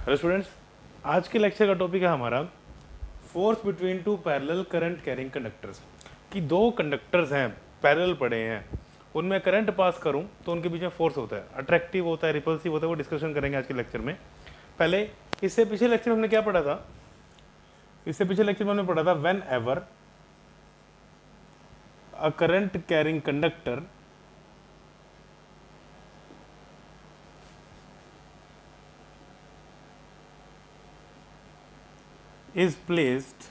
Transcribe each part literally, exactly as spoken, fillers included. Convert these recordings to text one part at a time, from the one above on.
Hello students, आज के lecture का टॉपिक है हमारा force between two parallel current carrying conductors. कि दो कंडक्टर्स हैं, पैरेलल पड़े हैं, उनमें करंट पास करूं तो उनके बीच में फोर्स होता है, अट्रैक्टिव होता है, रिपल्सिव होता है। वो डिस्कशन करेंगे आज के लेक्चर में। पहले इससे पिछले लेक्चर में हमने क्या पढ़ा था? इससे पिछले लेक्चर में हमने पढ़ा था whenever a current carrying conductor is placed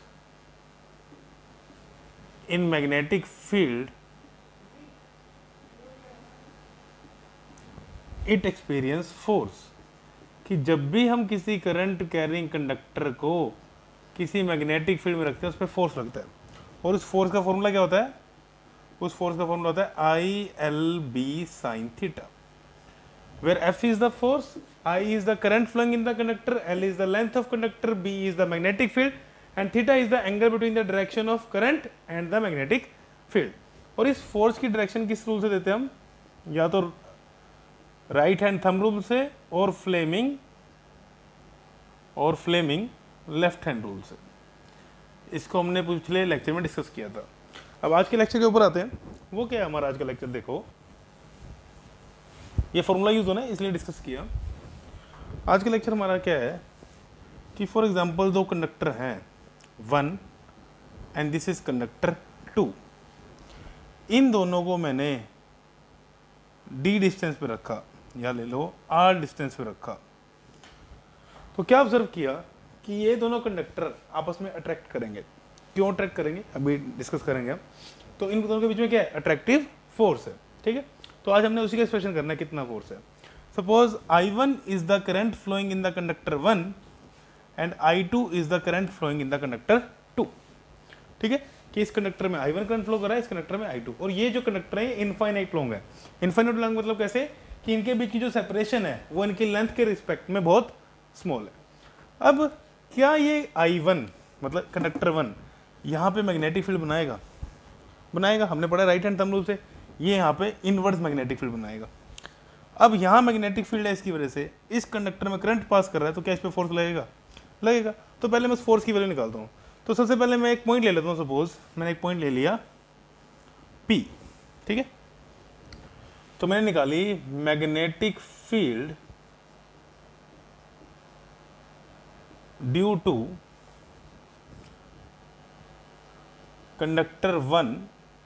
in magnetic field, it experience force। कि जब भी हम किसी करंट कैरिंग कंडक्टर को किसी मैग्नेटिक फील्ड में रखते हैं उस पर फोर्स लगता है। और उस फोर्स का फॉर्मूला क्या होता है? उस फोर्स का फॉर्मूला होता है I L B sine theta, where F is the force, I is the current flowing in the conductor, L is the length of conductor, B is the magnetic field and theta is the angle between the direction of current and the magnetic field। और इस force की direction किस rule से देते हैं हम? या तो राइट हैंड थंब रूल से और फ्लेमिंग और फ्लेमिंग लेफ्ट हैंड रूल से। इसको हमने पिछले लेक्चर में डिस्कस किया था। अब आज के लेक्चर के ऊपर आते हैं। वो क्या है हमारा आज का लेक्चर? देखो, ये फॉर्मूला यूज होना है इसलिए डिस्कस किया। आज का लेक्चर हमारा क्या है कि फॉर एग्जांपल दो कंडक्टर हैं, one and this is conductor two. इन दोनों को मैंने डी डिस्टेंस पे रखा, या ले लो आर डिस्टेंस पे रखा। तो क्या ऑब्जर्व किया कि ये दोनों कंडक्टर आपस में अट्रैक्ट करेंगे। क्यों अट्रैक्ट करेंगे अभी डिस्कस करेंगे हम। तो इन दोनों के बीच में क्या है? अट्रैक्टिव फोर्स है। ठीक है, तो आज हमने उसी का एक्सप्रेशन करना है कितना फोर्स है। Suppose I one is the current flowing in the conductor one and I two is the current flowing in the conductor two. ठीक है, कि इस कंडक्टर में आई वन करंट फ्लो कर रहा है, इस कंडक्टर में आई टू। और ये जो कंडक्टर है इनफाइनाइट लॉन्ग है। इनफाइनाइट लॉन्ग मतलब कैसे? कि इनके बीच की जो सेपरेशन है वो इनकी लेंथ के रिस्पेक्ट में बहुत स्मॉल है। अब क्या ये आई वन मतलब कंडक्टर वन यहाँ पे मैग्नेटिक फील्ड बनाएगा? बनाएगा। हमने पढ़ा राइट हैंड थंब रूल से, ये यहाँ पे इनवर्स मैग्नेटिक फील्ड बनाएगा। अब यहाँ मैग्नेटिक फील्ड है, इसकी वजह से इस कंडक्टर में करंट पास कर रहा है, तो क्या इस पे फोर्स लगेगा? लगेगा। तो पहले मैं उस फोर्स की वैल्यू निकालता हूँ। तो सबसे पहले मैं एक पॉइंट ले लेता हूँ। सपोज मैंने एक पॉइंट ले लिया P। ठीक है, तो मैंने निकाली magnetic field due to conductor one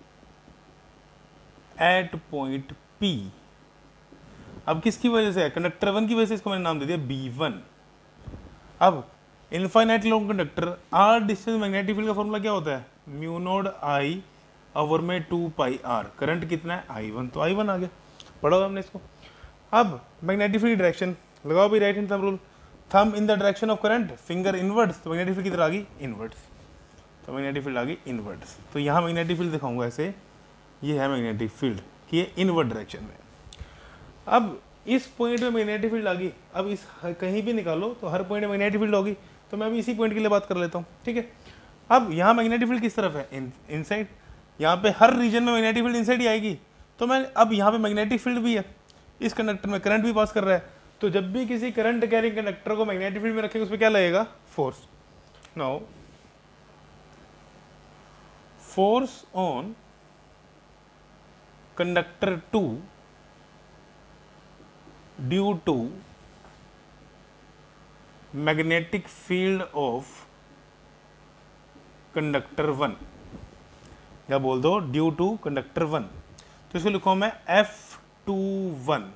at point P। अब किसकी वजह से है? कंडक्टर वन की वजह से इसको मैंने नाम दे दिया बी वन। अब infinite long conductor, R distance magnetic field का फॉर्मूला क्या होता है? म्यू नॉट आई ओवर में टू पाई आर। करंट कितना है? I one. तो आई वन आ गया, पढ़ा होगा हमने इसको। अब मैग्नेटिक फील्ड डायरेक्शन लगाओ भी, right hand thumb rule, thumb in the direction of current, finger inwards. तो मैग्नेटिक फील्ड किधर आ गई? इनवर्ड्स। तो मैग्नेटिक फील्ड आ गई इनवर्ड्स। तो यहाँ मैग्नेटिक फील्ड दिखाऊंगा ऐसे, ये है मैग्नेटिक फील्ड कि ये इनवर्ड डायरेक्शन में। अब इस पॉइंट में मैग्नेटिक फील्ड आ गई। अब इस कहीं भी निकालो तो हर पॉइंट में मैग्नेटिक फील्ड होगी। तो मैं अभी इसी पॉइंट के लिए बात कर लेता हूँ। ठीक है, अब यहाँ मैग्नेटिक फील्ड किस तरफ है? In inside. यहाँ पे हर रीजन में मैग्नेटिक फील्ड इनसाइड ही आएगी। तो मैं अब यहाँ पे मैग्नेटिक फील्ड भी है, इस कंडक्टर में करंट भी पास कर रहा है। तो जब भी किसी करंट कैरिंग कंडक्टर को मैग्नेटिक फील्ड में रखेंगे उस पर क्या लगेगा? Force. Now force on conductor two due to magnetic field of conductor one, या बोल दो ड्यू टू कंडक्टर वन। तो इसको लिखो मैं F two one.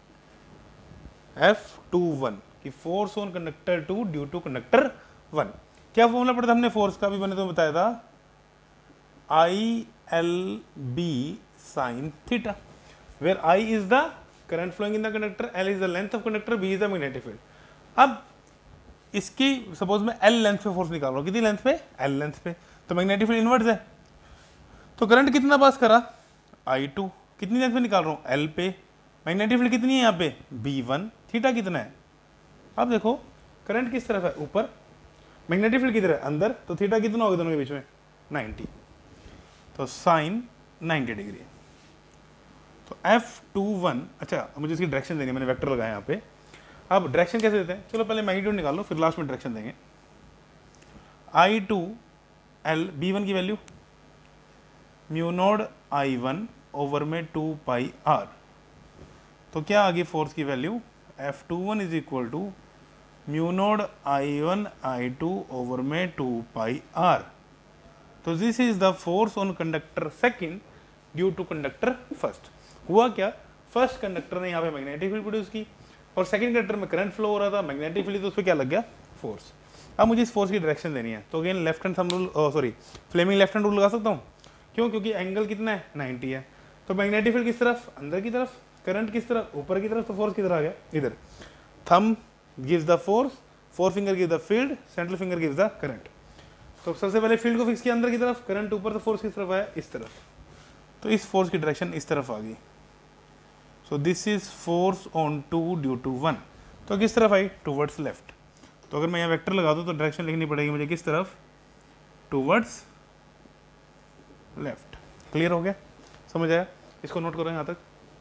F two one की force on conductor two due to conductor one. क्या formula पढ़ा था हमने फोर्स का? भी मैंने तो बताया था I L B sine theta, where I is the current flowing in the conductor, L is the length of conductor, B is the magnetic field. अब इसकी सपोज मैं एल लेंथ पे फोर्स निकाल रहा हूँ। कितनी लेंथ पे? एल लेंथ पे। तो मैग्नेटिक फील्ड इनवर्स है, तो करंट कितना पास करा? आई टू। कितनी लेंथ पे निकाल रहा हूँ? एल पे। मैग्नेटिक फील्ड कितनी है यहाँ पे? B one. थीटा कितना है? अब देखो करंट किस तरफ है? ऊपर। मैग्नेटिक फील्ड किधर है? अंदर। तो थीटा कितना होगा दोनों के बीच में? नाइन्टी। तो साइन नाइन्टी डिग्री। तो एफ टू वन, अच्छा मुझे इसकी डायरेक्शन देनी है, मैंने वेक्टर लगाया यहाँ पे। अब डायरेक्शन कैसे देते हैं, चलो पहले मैग्नीट्यूड निकाल लो फिर लास्ट में डायरेक्शन देंगे। I two L B one की value mu naught I one over में टू पाई आर, तो क्या आ गई फोर्स की value F two one is equal to mu naught I one I two over में टू पाई आर। तो this is the force on conductor second due to conductor first. हुआ क्या, first conductor ने यहाँ पे magnetic field produce की और second conductor में करंट फ्लो हो रहा था, मैग्नेटिक फील्ड, तो उस पर क्या लग गया, फोर्स। अब मुझे इस फोर्स की डायरेक्शन देनी है, तो again left hand thumb rule, sorry Fleming left hand rule लगा सकता हूँ। क्यों, क्योंकि एंगल कितना है नाइंटी है, तो मैग्नेटिक फील्ड किस तरफ, अंदर की तरफ, करंट किस तरफ, ऊपर की तरफ, तो फोर्स किधर आ गया, इधर। Thumb gives the force, forefinger gives the field, central finger gives the current. तो सबसे पहले फील्ड को फिक्स किया अंदर की तरफ, करंट ऊपर, तो फोर्स किस तरफ आया, इस तरफ। तो इस फोर्स की डायरेक्शन इस तरफ आ गई। So this is force on two due to one, तो किस तरफ आई, टूवर्ड्स लेफ्ट। तो अगर मैं यहाँ वेक्टर लगा दूँ तो डायरेक्शन लिखनी पड़ेगी मुझे किस तरफ, टूवर्ड्स लेफ्ट। क्लियर हो गया, समझ आया, इसको नोट करो यहाँ तक।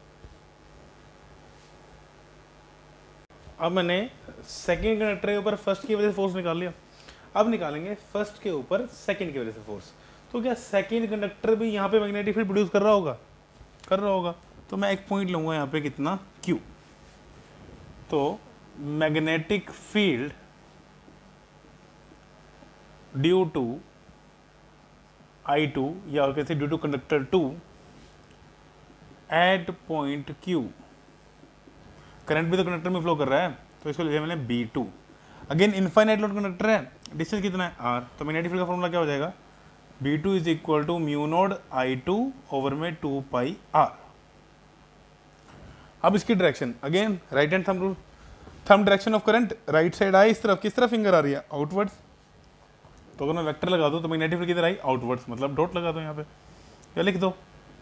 अब मैंने सेकंड कंडक्टर के ऊपर फर्स्ट की वजह से फोर्स निकाल लिया, अब निकालेंगे फर्स्ट के ऊपर सेकंड की वजह से फोर्स। तो क्या सेकंड कंडक्टर भी यहाँ पे मैग्नेटिक फील्ड प्रोड्यूस कर रहा होगा, कर रहा होगा, तो मैं एक पॉइंट लूंगा यहाँ पे कितना, Q। तो magnetic field due to I two या कैसे due to conductor two at point Q, current भी तो कंडक्टर में फ्लो कर रहा है, तो इसको लिया मैंने बी टू। अगेन इनफाइनाइट लोड कंडक्टर है, डिस्टेंस कितना है R, तो मैग्नेटिक फील्ड का फॉर्मूला क्या हो जाएगा, B two is equal to mu naught I two over में टू पाई आर। अब इसकी direction again right hand thumb rule, thumb direction of current right side आई, इस तरफ, किस तरफ फिंगर आ रही है, आउटवर्ड्स। तो अगर मैं वेक्टर लगा दूं तो मैग्नेटिक फील्ड किधर आई, आउटवर्ड्स, मतलब डॉट लगा दो यहाँ पे या लिख दो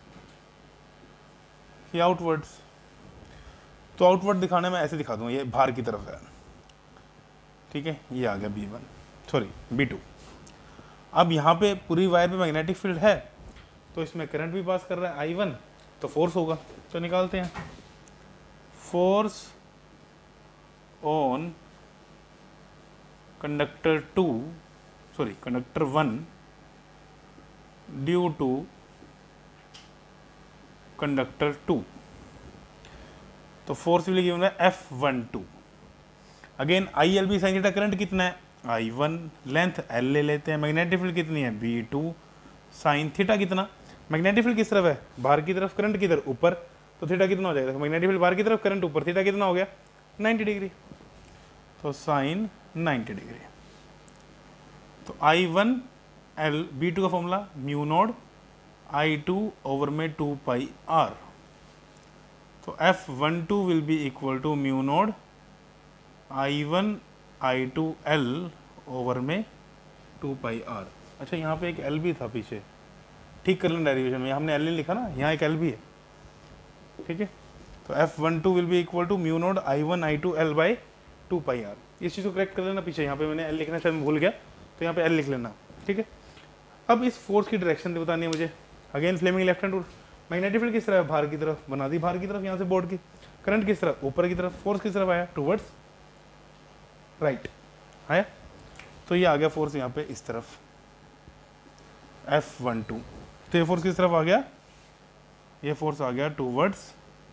कि आउटवर्ड्स। तो आउटवर्ड दिखाने में ऐसे दिखा दूँ, ये बाहर की तरफ है, ठीक है, ये आ गया B one, sorry B two. अब यहाँ पे पूरी वायर पे मैग्नेटिक फील्ड है, तो इसमें करंट भी पास कर रहा है आई वन, तो फोर्स होगा, तो निकालते हैं। Force on conductor two, sorry conductor one due to conductor two, तो फोर्स विल गिवन है F one two. Again I L B sine theta, current कितना है आई वन, लेंथ एल ले लेते हैं, मैग्नेटिक फील्ड कितनी है बी टू, साइन थीटा कितना, मैग्नेटिक फील्ड किस तरफ है, बाहर की तरफ, करंट किधर, ऊपर, तो थीटा कितना हो जाएगा, मैग्नेटिक फील्ड बाहर की तरफ, करंट ऊपर, थीटा कितना हो गया नाइंटी डिग्री, तो साइन नाइंटी डिग्री। तो I one L B two का formula mu naught I two over में टू पाई आर, तो F one two will be equal to mu naught I one I two L over में two pi R. अच्छा यहाँ पे एक L भी था पीछे, ठीक कर लेना डेरिवेशन में, हमने एल नहीं लिखा ना, यहाँ एक एल भी है, ठीक है। तो F one two will be equal to mu naught I one I two L by two pi R. इस चीज़ को करेक्ट कर लेना पीछे, यहाँ पे मैंने एल लिखना शायद भूल गया, तो यहाँ पे एल लिख लेना, ठीक है। अब इस फोर्स की डायरेक्शन बतानी है मुझे, again Fleming left hand rule, magnetic field किस तरफ है, बाहर की तरफ, बना दी बाहर की तरफ यहाँ से बोर्ड की, करंट किस तरफ, ऊपर की तरफ, फोर्स किस तरफ आया, टूवर्ड्स राइट आया, तो ये आ गया फोर्स यहाँ पे इस तरफ एफ वन टू। तो ये फोर्स किस तरफ आ गया, ये फोर्स आ गया टूवर्ड्स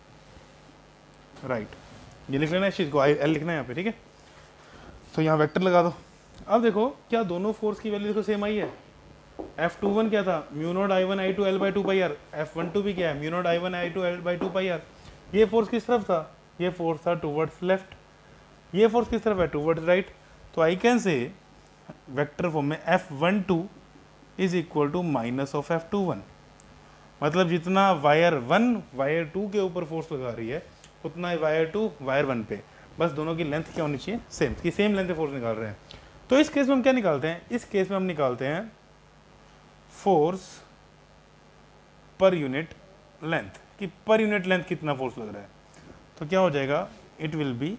राइट। ये लिख लेना इस चीज़ को, आई एल लिखना है यहाँ पे, ठीक है। तो यहाँ वेक्टर लगा दो। अब देखो क्या दोनों फोर्स की वैल्यू देखो सेम आई है, एफ टू वन क्या था, mu naught I one I two L by two pi R, F one two भी क्या है, mu naught I one I two L by two pi R. ये force किस तरफ था, ये फोर्स था टूवर्ड्स लेफ्ट, ये फोर्स किस तरफ है, टूवर्ड्स राइट। तो I can say vector form में F one two is equal to minus of F two one, मतलब जितना वायर वन वायर टू के ऊपर फोर्स लगा रही है उतना ही वायर टू वायर वन पे, बस दोनों की लेंथ क्या होनी चाहिए, सेम, कि सेम लेंथ पे फोर्स निकाल रहे हैं। तो इस केस में हम क्या निकालते हैं, इस केस में हम निकालते हैं फोर्स पर यूनिट लेंथ, कि पर यूनिट लेंथ कितना फोर्स लग रहा है। तो क्या हो जाएगा, it will be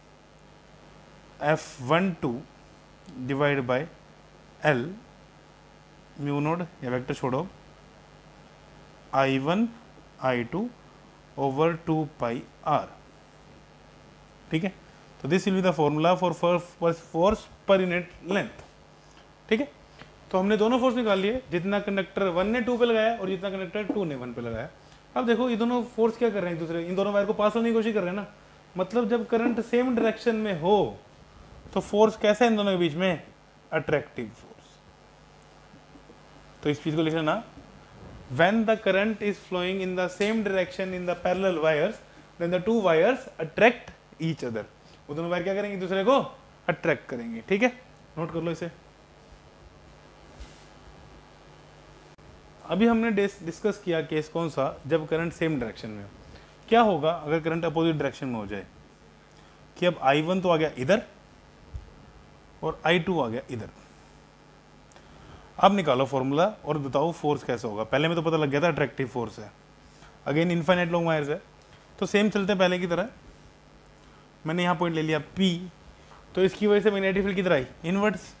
F one two divide by L mu naught या वेक्टर छोड़ो I one I two over two pi R, ठीक है। तो this will be the formula for force per unit length. ठीक है, तो हमने दोनों फोर्स निकाल लिए, जितना कंडक्टर वन ने टू पे लगाया और जितना कंडक्टर टू ने वन पे लगाया। अब देखो ये दोनों फोर्स क्या कर रहे हैं, एक दूसरे इन दोनों वायर को पास होने की कोशिश कर रहे हैं ना, मतलब जब करंट सेम डायरेक्शन में हो तो फोर्स कैसा है इन दोनों के बीच में, अट्रैक्टिव फोर्स। तो इस चीज को लिख लेना, when the current is flowing in the same direction in the parallel wires then the two wires attract each other. वो दोनों वायर क्या करेंगे, एक दूसरे को अट्रैक्ट करेंगे। ठीक है, नोट कर लो इसे। अभी हमने डिस्कस किया केस कौन सा, जब करंट सेम डायरेक्शन में हो। क्या होगा अगर करंट अपोजिट डायरेक्शन में हो जाए, कि अब आई वन तो आ गया इधर और आई टू आ गया इधर। अब निकालो फॉर्मूला और बताओ फोर्स कैसे होगा। पहले में तो पता लग गया था अट्रैक्टिव फोर्स है, अगेन इनफाइनाइट लॉन्ग वायर्स है, तो सेम चलते हैं पहले की तरह। मैंने यहाँ पॉइंट ले लिया P, तो इसकी वजह से मैग्नेटिक फील्ड किधर आई, इनवर्ट्स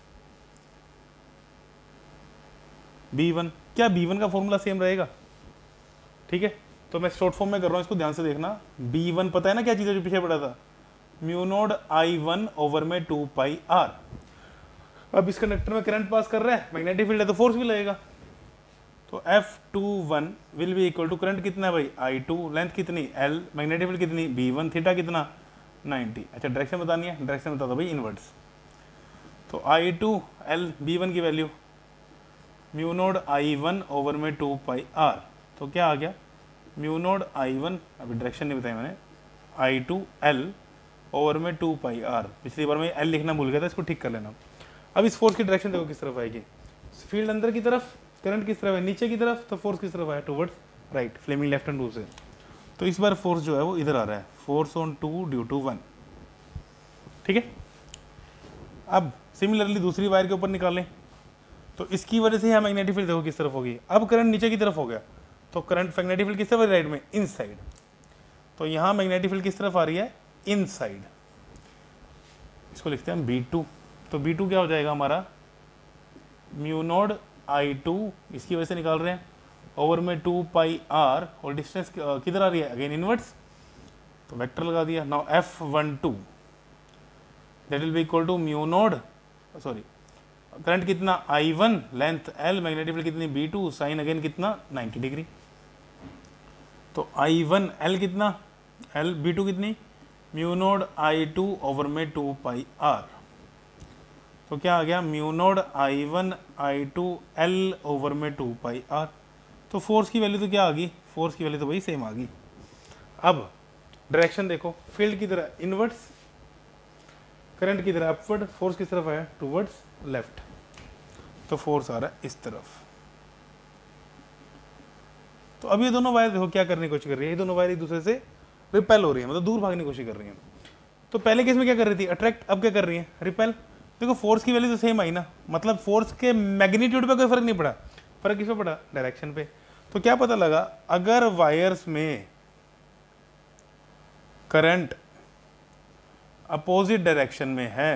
बी वन। क्या बी वन का फॉर्मूला सेम रहेगा? ठीक है, तो मैं शॉर्ट फॉर्म में कर रहा हूँ, इसको ध्यान से देखना। बी वन पता है ना क्या चीज़ है जो पीछे पड़ा था, mu naught I one over में टू पाई आर। अब इस कंडक्टर में करंट पास कर रहा है, मैग्नेटिक फील्ड है तो फोर्स भी लगेगा। तो F two one will be equal to current कितना है भाई, आई टू, लेंथ कितनी एल, मैग्नेटिक फील्ड कितनी बी वन, थीटा कितना नाइन्टी। अच्छा डायरेक्शन बतानी है, डायरेक्शन बता दो भाई इनवर्ट्स। तो I two L B one की value mu naught I one over में टू पाई आर। तो क्या आ गया, म्यू नोड आई वन, अभी डायरेक्शन नहीं बताई मैंने, आई टू एल ओवर में टू पाई आर। पिछली बार मैं एल लिखना भूल गया था, इसको ठीक कर लेना। अब इस फोर्स की डायरेक्शन देखो किस तरफ आएगी, फील्ड अंदर की तरफ, करंट किस तरफ है, नीचे की तरफ, तो फोर्स किस तरफ आया, towards right, Fleming left hand rule से। तो इस बार फोर्स जो है वो इधर आ रहा है, force on two due to one. ठीक है, अब सिमिलरली दूसरी वायर के ऊपर निकालें, तो इसकी वजह से यहाँ मैग्नेटिक फील्ड देखो किस तरफ होगी। अब करंट नीचे की तरफ हो गया, तो करंट मैग्नेटिक फील्ड किस तरफ राइट में, इन साइड। तो यहाँ मैग्नेटिक फील्ड किस तरफ आ रही है, इन साइड। इसको लिखते हैं हम बी टू। तो बी टू क्या हो जाएगा हमारा, म्यू नोड आई टू, इसकी वजह से निकाल रहे हैं, ओवर में टू पाई आर, और डिस्टेंस किधर आ रही है, अगेन इनवर्ट्स, तो वेक्टर लगा दिया। Now F one two that will be equal to mu naught, sorry current कितना I one, length L, magnetic field कितनी बी टू, साइन अगेन कितना नाइन्टी डिग्री। तो आई वन एल कितना, L B two कितनी, mu naught I two over में two pi R. तो क्या आ गया, mu naught I one I two L over में टू पाई आर। तो फोर्स की वैल्यू तो क्या आ गई, फोर्स की वैल्यू तो वही सेम आ गई। अब डायरेक्शन देखो, फील्ड की तरह इनवर्ट्स, करंट की तरह अपवर्ड, फोर्स किस तरफ आया, टुवर्ड्स लेफ्ट। तो फोर्स आ रहा है इस तरफ। तो अब ये दोनों वायर देखो क्या करने की कोशिश कर रही है, ये दोनों वायर एक दूसरे से रिपेल हो रही है, मतलब दूर भागने की कोशिश कर रही है। तो पहले केस में क्या कर रही थी, अट्रैक्ट, अब क्या कर रही है, रिपेल। देखो फोर्स की वैल्यू तो सेम आई ना, मतलब फोर्स के मैग्नीट्यूड पे कोई फर्क नहीं पड़ा, फर्क किस पे पड़ा, डायरेक्शन पे। तो क्या पता लगा, अगर वायर्स में करंट अपोजिट डायरेक्शन में है,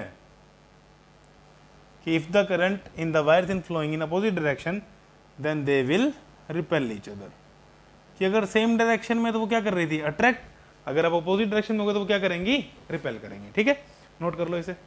कि if the current in the wires in flowing in opposite direction then they will repel each other. कि अगर सेम डायरेक्शन में तो वो क्या कर रही थी, अट्रैक्ट, अगर आप अपोजिट डायरेक्शन में होगा तो वो क्या करेंगी, रिपेल करेंगी। ठीक है, नोट कर लो इसे।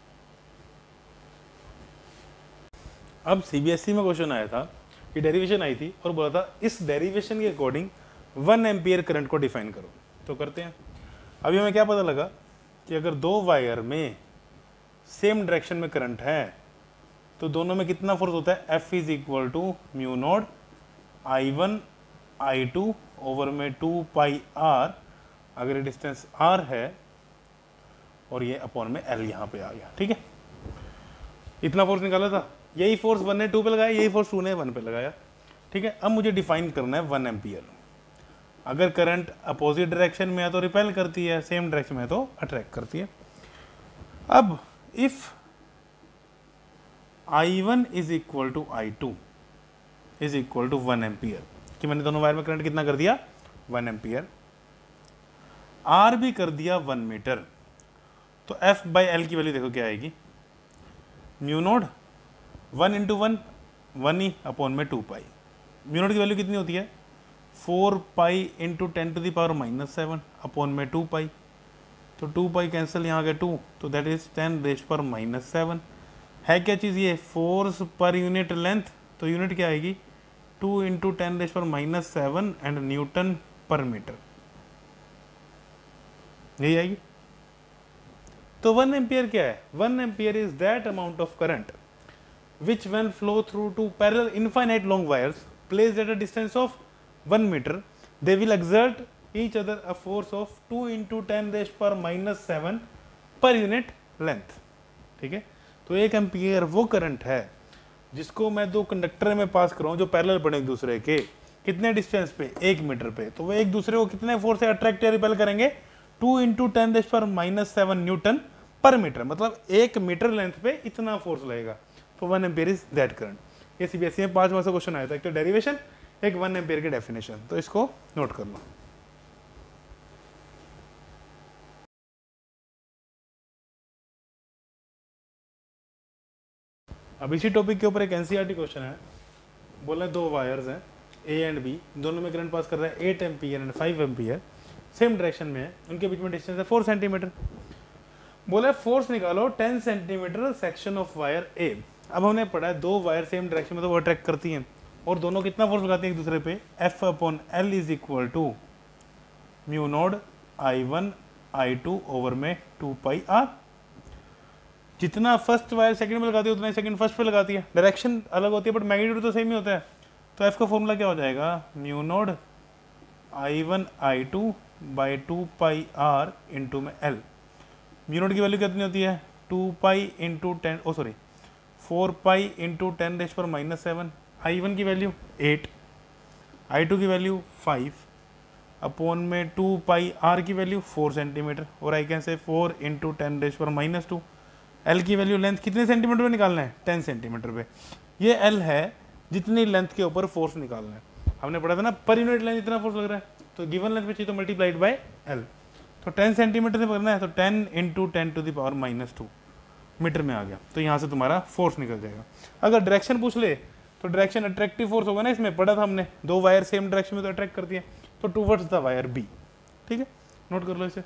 अब सीबीएसई में क्वेश्चन आया था, कि डेरिवेशन आई थी और बोला था इस डेरिवेशन के अकॉर्डिंग वन एम्पियर करंट को डिफाइन करो। तो करते हैं। अभी हमें क्या पता लगा कि अगर दो वायर में सेम डायरेक्शन में करंट है तो दोनों में कितना फोर्स होता है, F is equal to mu naught I one I two over में टू पाई आर। अगर ये डिस्टेंस आर है और ये अपॉन में एल यहाँ पे आ गया। ठीक है, इतना फोर्स निकाला था, यही फोर्स वन ने टू पे लगाया, यही फोर्स टू ने वन पे लगाया। ठीक है, अब मुझे डिफाइन करना है वन एम्पियर। अगर करंट अपोजिट डायरेक्शन में है तो रिपेल करती है, सेम डायरेक्शन में है तो अट्रैक्ट करती है। अब if I one is equal to I two is equal to one ampere, कि मैंने दोनों वायर में करंट कितना कर दिया, वन एम्पियर, आर भी कर दिया वन मीटर, तो एफ बाई एल की वैल्यू देखो क्या आएगी, mu naught one into one, one ही अपॉन में टू पाई। म्यू नोड की वैल्यू कितनी होती है, four pi into ten to the power minus seven upon में टू पाई। तो टू पाई कैंसिल यहाँ गया टू, तो दैट इज टेन रेज पर माइनस सेवन। है क्या चीज़ ये? फोर्स पर यूनिट लेंथ, तो यूनिट क्या आएगी? टू इंटू टेन रेज पर minus seven and newton per metre, यही आएगी। तो वन एम्पियर क्या है? One ampere is that amount of current which when flow through two parallel infinite long wires placed at a distance of one meter, they will exert each other a force of two into ten raised per minus seven per unit length। ठीक है, तो एक ampere वो current है जिसको मैं दो conductor में पास कर रहा हूँ जो पैरेलल पड़े एक दूसरे के, कितने डिस्टेंस पे? एक मीटर पे। तो वो एक दूसरे को कितने फोर्स से अट्रैक्ट या रिपेल करेंगे? टू इंटू टेन रेज्ड पर minus seven newton per metre, मतलब एक मीटर लेंथ पे इतना फोर्स लगेगा। तो one ampere is that current. ये सीबीएसई में पांच मार्क्स का क्वेश्चन आया था, एक तो डेरिवेशन, एक वन एम्पियर की डेफिनेशन, तो इसको नोट कर लो। अब इसी टॉपिक के ऊपर एक एनसीईआरटी क्वेश्चन है, बोला दो वायर्स हैं ए एंड बी, दोनों में करंट पास कर रहा है eight ampere and five ampere, same direction में है, उनके बीच में डिस्टेंस है फोर सेंटीमीटर। बोला फोर्स निकालो ten centimetre section of wire A. अब हमने पढ़ा है दो वायर सेम डायरेक्शन में तो वो अट्रैक्ट करती हैं, और दोनों कितना फोर्स लगाती हैं एक दूसरे पे? F upon L is equal to mu naught I one I two over में टू पाई आर। जितना फर्स्ट वायर सेकंड में लगाती है उतना ही सेकंड फर्स्ट पे लगाती है, डायरेक्शन अलग होती है बट मैग्नीट्यूड तो सेम ही होता है। तो एफ का फॉर्मूला क्या हो जाएगा? Mu naught I one I two by two pi R into में एल। म्यू नॉट की वैल्यू कितनी होती है? Two pi into ten oh sorry four pi into ten raise पर माइनस सेवन। आई वन की वैल्यू एट, आई टू की value five, upon में two pi R की वैल्यू फोर सेंटीमीटर, और I can say four into ten raise पर minus two. L की value length कितने centimetre पे निकालना है? टेन सेंटीमीटर पे। ये एल है जितनी लेंथ के ऊपर फोर्स निकालना है। हमने पढ़ा था ना पर यूनिट लेंथ इतना फोर्स लग रहा है, तो गिवन लेंथ पे चाहिए तो मल्टीप्लाइड बाय एल। तो टेन सेंटीमीटर से करना है, तो ten into ten to the power minus two metre में आ गया, तो यहाँ से तुम्हारा फोर्स निकल जाएगा। अगर डायरेक्शन पूछ ले तो डायरेक्शन अट्रैक्टिव फोर्स होगा ना, इसमें पढ़ा था हमने, दो वायर सेम डायरेक्शन में तो अट्रैक्ट करती है, तो टूवर्ड्स द वायर बी। ठीक है, नोट कर लो इसे।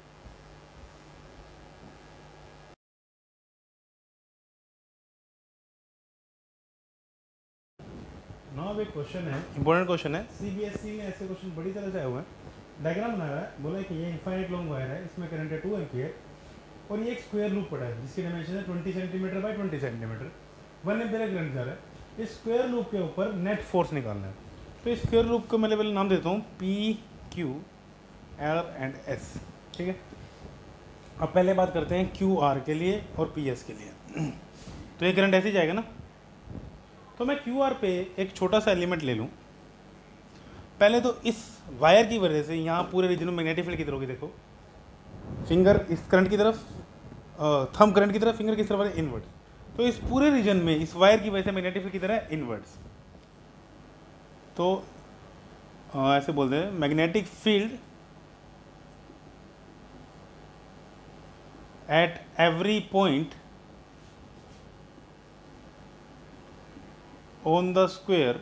नाउ एक क्वेश्चन है, इंपॉर्टेंट क्वेश्चन है, सीबीएसई में ऐसे क्वेश्चन बड़ी तरह से आए हुए हैं। डायग्राम बनाया है, बोला कि ये इनफाइनाइट लॉन्ग वायर है, इसमें करंट है टू एम्पियर, और ये एक स्क्वायर लूप पड़ा है जिसकी डायमेंशन है twenty centimetre by twenty centimetre, one ampere current जा रहा है। इस स्क्वायर लूप के ऊपर नेट फोर्स निकालना है। तो इस स्क्वायर लूप को मैं लेवल नाम देता हूँ P Q R and S. ठीक है, अब पहले बात करते हैं क्यू आर के लिए और पी एस के लिए। तो ये करंट ऐसे ही जाएगा ना, तो मैं क्यू आर पे एक छोटा सा एलिमेंट ले लूँ। पहले तो इस वायर की वजह से यहाँ पूरे रीजन में मैग्नेटिक फील्ड किधर होगी? देखो, फिंगर इस करंट की तरफ, थंब करंट की तरफ, फिंगर किस तरफ है? इनवर्ड। तो इस पूरे रीजन में इस वायर की वजह से मैग्नेटिक फील्ड किधर है? इनवर्ड्स। तो आ, ऐसे बोलते हैं magnetic field at every point on the square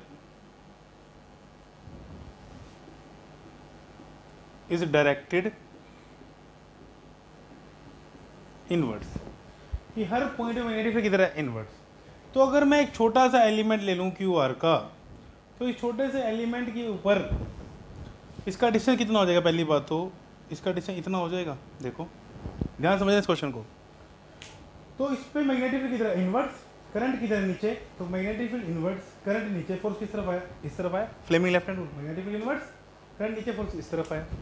is directed inwards. कि हर पॉइंट में मैग्नेटिक फील्ड किधर है? इनवर्ड्स। तो अगर मैं एक छोटा सा एलिमेंट ले लूँ क्यू आर का, तो इस छोटे से एलिमेंट के ऊपर इसका डिस्टेंस कितना हो जाएगा? पहली बात तो इसका डिस्टेंस इतना हो जाएगा। देखो ध्यान समझना इस क्वेश्चन को। तो इस पे मैग्नेटिक फील्ड किधर है? इनवर्ड्स। करंट किधर है? नीचे। तो मैग्नेटिक फील्ड इनवर्ड्स, करंट नीचे, फोर्स किस तरफ आया? इस तरफ आया। Fleming left hand rule, magnetic field inwards, current नीचे, फोर्स इस तरफ आया।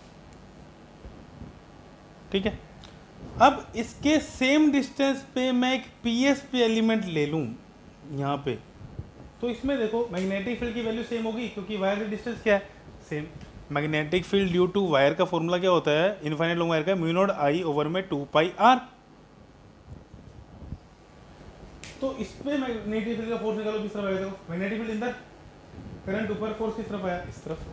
ठीक है, अब इसके सेम डिस्टेंस पे मैं एक पी एस पे एलिमेंट ले लूँ यहाँ पे, तो इसमें देखो मैग्नेटिक फील्ड की वैल्यू सेम होगी क्योंकि वायर की डिस्टेंस क्या है? Same. Magnetic field due to wire का फॉर्मूला क्या होता है? इनफाइनाइट लॉन्ग वायर का म्यू नॉट आई ओवर में टू पाई आर। तो इस पे मैग्नेटिक फील्ड का फोर्स निकालो, किस तरफ आएगा? देखो मैग्नेटिक फील्ड अंदर, करंट ऊपर, फोर्स किस तरफ आया? इस तरफ।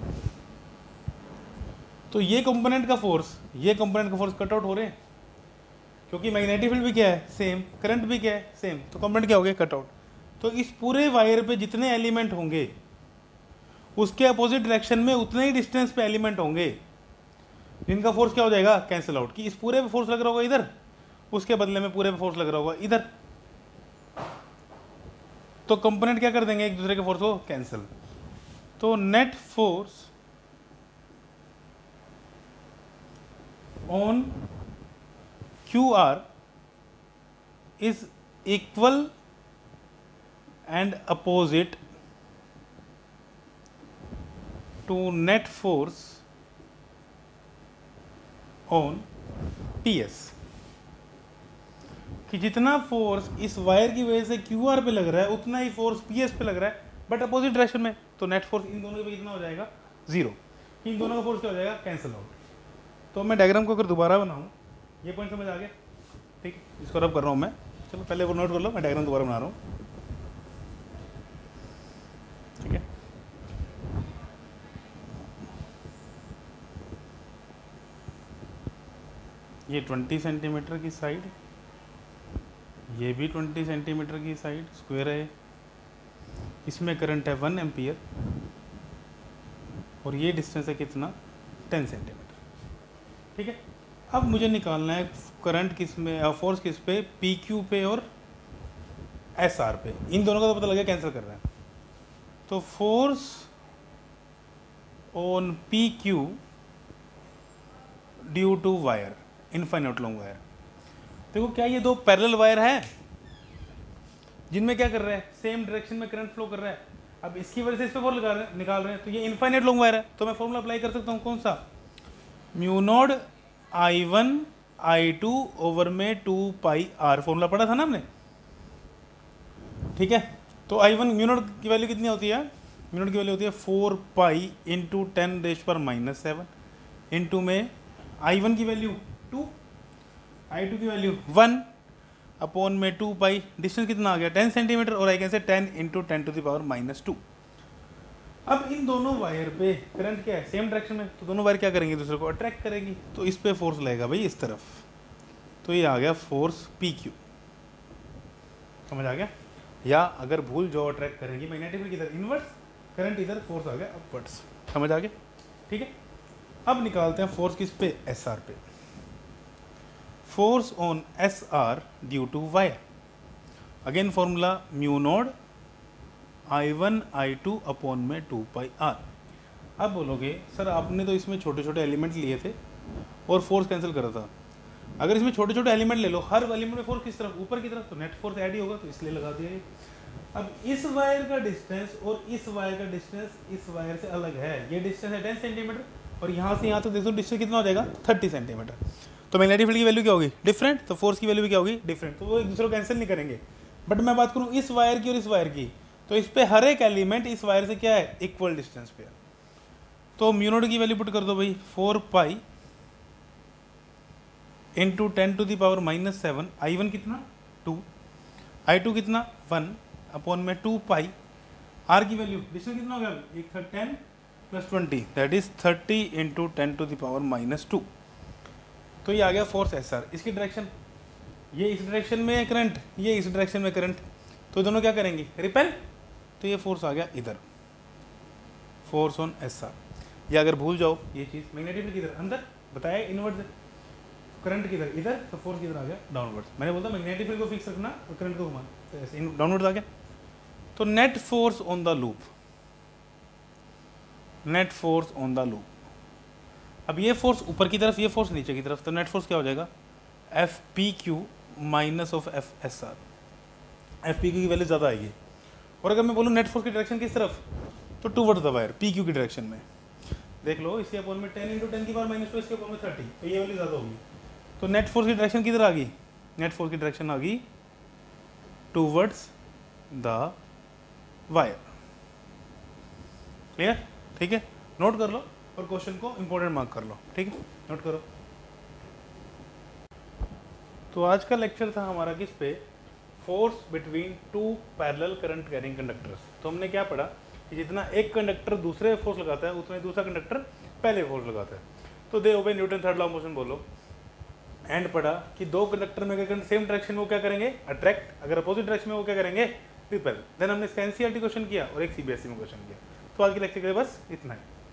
तो ये कंपोनेंट का फोर्स, ये कंपोनेंट का फोर्स कट आउट हो रहे हैं क्योंकि मैग्नेटिक फील्ड भी क्या है? सेम। करंट भी क्या है? सेम। तो कंपोनेंट क्या हो गया? Cut out. तो इस पूरे वायर पे जितने एलिमेंट होंगे उसके अपोजिट डायरेक्शन में उतने ही डिस्टेंस पे एलिमेंट होंगे। इनका फोर्स क्या हो जाएगा, कैंसिल आउट, कि इस पूरे पे फोर्स लग रहा होगा इधर, उसके बदले में पूरे पे फोर्स लग रहा होगा इधर, तो कंपोनेंट क्या कर देंगे, एक दूसरे के फोर्स को कैंसिल। तो net force on Q R is equal and opposite to net force on P S, कि जितना फोर्स इस वायर की वजह से क्यू आर पे लग रहा है उतना ही फोर्स पी एस पे लग रहा है, बट अपोजिट डायरेक्शन में। तो नेट फोर्स इन दोनों के कितना हो जाएगा, जीरो, इन दोनों का फोर्स क्या हो जाएगा, कैंसिल आउट। तो मैं डायग्राम को अगर दोबारा बनाऊं, ये पॉइंट समझ आ गया, ठीक, इसको रब कर रहा हूं मैं, चलो पहले वो नोट कर लो, मैं डायग्राम दोबारा बना रहा हूँ, ठीक है। ये ट्वेंटी सेंटीमीटर की साइड, ये भी ट्वेंटी सेंटीमीटर की साइड स्क्वायर है, इसमें करंट है वन एम्पियर और ये डिस्टेंस है कितना, टेन सेंटीमीटर, ठीक है। अब मुझे निकालना है करंट किस में, फोर्स किस पे, पी क्यू पे और एस आर पे, इन दोनों का तो पता लगा, कैंसिल कर रहे हैं। तो force on P Q due to wire, infinite long wire. देखो क्या ये दो पैरेलल वायर है जिनमें क्या कर रहे हैं, सेम डायरेक्शन में करंट फ्लो कर रहा है। अब इसकी वजह से इस पे फोर्स लगा रहे हैं, निकाल रहे हैं, तो ये इनफाइनाइट लॉन्ग वायर है, तो मैं फॉर्मूला अप्लाई कर सकता हूँ, कौन सा, mu naught I one I two over में टू पाई आर, फॉर्मूला पढ़ा था ना हमने, ठीक है। तो आई वन म्यू नॉट की वैल्यू कितनी होती है, म्यू नॉट की वैल्यू होती है four pi into ten raise पर माइनस सेवन, इंटू में आई वन की वैल्यू टू, आई टू की वैल्यू वन, अपॉन में टू पाई, डिस्टेंस कितना आ गया, टेन सेंटीमीटर, और I can say ten into ten to the power minus two. अब इन दोनों वायर पे करंट क्या है, सेम डायरेक्शन में, तो दोनों वायर क्या करेंगे, दूसरे को अट्रैक्ट करेंगी, तो इस पे फोर्स लगेगा भाई इस तरफ, तो ये आ गया फोर्स पी क्यू, समझ आ गया। या अगर भूल जाओ अट्रैक्ट करेंगी, मैग्नेटिक फील्ड इधर इनवर्स, करंट इधर, फोर्स आ गया अपवर्ड्स, समझ आ गया, ठीक है। अब निकालते हैं फोर्स किस पे, एस आर पे। Force on S R due to wire, again formula mu naught I one I two upon में टू पाई आर। अब बोलोगे सर आपने तो इसमें छोटे छोटे एलिमेंट लिए थे और फोर्स कैंसिल करा था, अगर इसमें छोटे छोटे एलिमेंट ले लो, हर एलिमेंट में फोर्स किस तरफ, ऊपर की तरफ, तो नेट फोर्स ऐड ही होगा, तो इसलिए लगा दिया ये। अब इस वायर का डिस्टेंस और इस वायर का डिस्टेंस इस वायर से अलग है, ये डिस्टेंस है टेन सेंटीमीटर और यहाँ से यहाँ तक देखो डिस्टेंस कितना हो जाएगा, थर्टी सेंटीमीटर। तो मैग्नेटिक फील्ड की वैल्यू क्या होगी, डिफरेंट, तो फोर्स की वैल्यू भी क्या होगी, डिफरेंट, तो वो एक दूसरे को कैंसिल नहीं करेंगे। बट मैं बात करूँ इस वायर की और इस वायर की, तो इस पे हर एक एलिमेंट इस वायर से क्या है, इक्वल डिस्टेंस पे है। तो म्यू नॉट की वैल्यू पुट कर दो भाई, four pi into ten to the power minus seven, I one कितना, टू, आई टू कितना, वन, अपॉन में टू पाई, आर की वैल्यू डिस्टेंस कितना हो गया, एक था ten plus twenty, that is thirty into ten to the power minus two. तो ये आ गया फोर्स एस आर। इसकी डायरेक्शन, ये इस डायरेक्शन में है करंट, ये इस डायरेक्शन में करंट, तो दोनों क्या करेंगे, रिपेल, तो ये फोर्स आ गया इधर, फोर्स ऑन एस आर। या अगर भूल जाओ ये चीज़, मैग्नेटिक फील्ड किधर, अंदर बताया, इनवर्ड, करंट किधर, इधर, तो फोर्स किधर आ गया, डाउनवर्ड्स। मैंने बोलता मैग्नेटिक फील्ड को फिक्स रखना और करंट को घुमाना, तो ऐसे डाउनवर्ड्स आ गया। तो net force on the loop, net force on the loop, अब ये फोर्स ऊपर की तरफ, ये फोर्स नीचे की तरफ, तो नेट फोर्स क्या हो जाएगा, F P Q minus of F S R, F P Q की वैल्यू ज़्यादा आएगी। और अगर मैं बोलूँ नेट फोर्स की डायरेक्शन किस तरफ, तो towards the wire, P Q की डायरेक्शन में, देख लो इसके अपॉन में टेन इंटू टेन की पावर माइनस टू, इसके अपॉन में थर्टी, तो ये वैल्यू ज़्यादा होगी। तो नेट फोर्स की डायरेक्शन किधर आ गई, नेट फोर्स की डायरेक्शन आ गई टूवर्ड्स द वायर, क्लियर, ठीक है। नोट कर लो और क्वेश्चन को इंपॉर्टेंट मार्क कर लो, ठीक है, नोट करो। तो आज का लेक्चर था हमारा किस पे, force between two parallel current carrying conductors. तो हमने क्या पढ़ा कि जितना एक कंडक्टर दूसरे फोर्स लगाता है उतना दूसरा कंडक्टर पहले फोर्स लगाता है। तो they obey Newton third law of motion बोलो। एंड पढ़ा कि दो कंडक्टर में अगर सेम डायरेक्शन में वो क्या करेंगे, अट्रैक्ट, अगर अपोजिट डायरेक्शन में वो क्या करेंगे, रिपेल। देन हमने इसका एनसीईआरटी क्वेश्चन किया और एक सीबीएसई में क्वेश्चन किया। तो आज के लेक्चर के लिए बस इतना है।